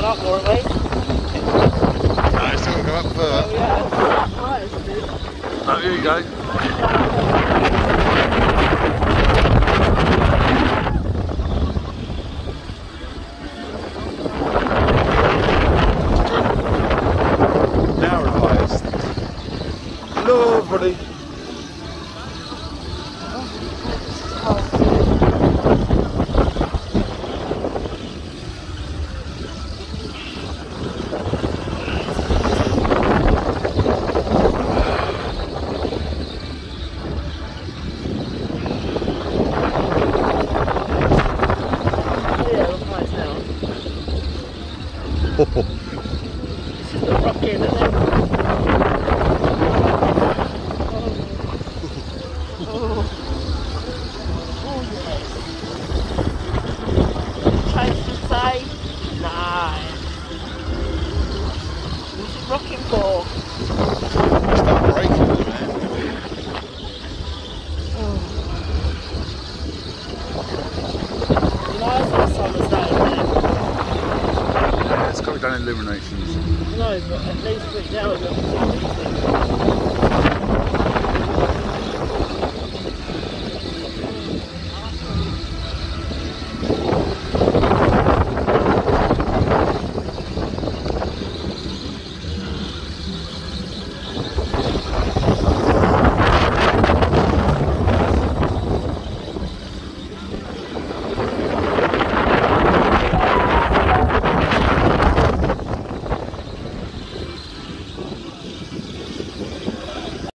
up more, have we? No, it's still going to go up further. Oh, yeah. Right, it's good. Oh, here you go. Now we're highest. Lovely. This is the rocket, isn't it? Trace to say, nice. What's it rocking for? Start breaking it, man. Nice on a summer's day, isn't it? Yeah, it's got to be done illuminations. No, but at least put it down with